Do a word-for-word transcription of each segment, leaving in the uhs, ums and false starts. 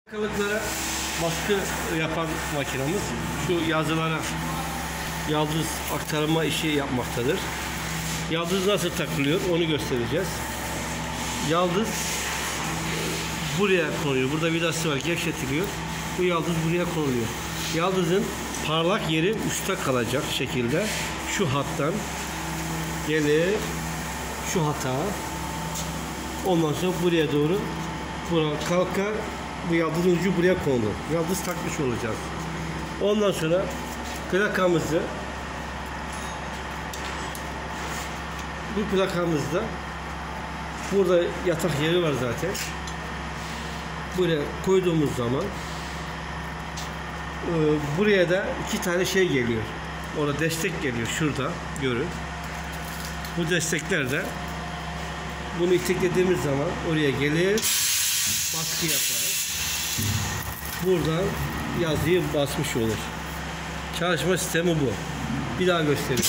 Kalıplara baskı yapan makinamız şu yazılara yaldız aktarma işi yapmaktadır. Yaldız nasıl takılıyor onu göstereceğiz. Yaldız buraya konuluyor. Burada vidası var, gevşetiliyor. Bu yaldız buraya konuluyor. Yaldızın parlak yeri üstte kalacak şekilde şu hattan gelir şu hata, ondan sonra buraya doğru buraya kalkar. Bu yaldızın ucu buraya konulur. Yaldız takmış olacağız. Ondan sonra plakamızı bu plakamızda burada yatak yeri var zaten. Buraya koyduğumuz zaman e, buraya da iki tane şey geliyor. Orada destek geliyor. Şurada görün. Bu destekler de bunu iteklediğimiz zaman oraya gelir. Baskı yapar. Buradan yazıyı basmış olur. Çalışma sistemi bu. Bir daha göstereyim.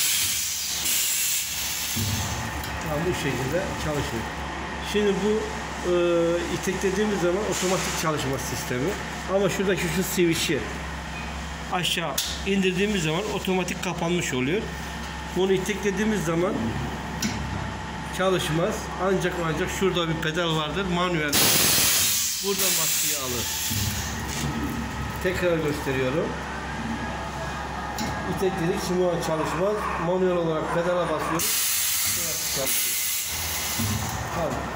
Tam bu şekilde çalışıyor. Şimdi bu e, iteklediğimiz zaman otomatik çalışma sistemi. Ama şuradaki şu switch'i aşağı indirdiğimiz zaman otomatik kapanmış oluyor. Bunu iteklediğimiz zaman çalışmaz. Ancak ancak şurada bir pedal vardır. Manuel. Buradan baskıyı alır. Tekrar gösteriyorum. İtekledik. Şimdi o an çalışmaz. Manuel olarak pedala basıyoruz. Çalışıyor. Tamam.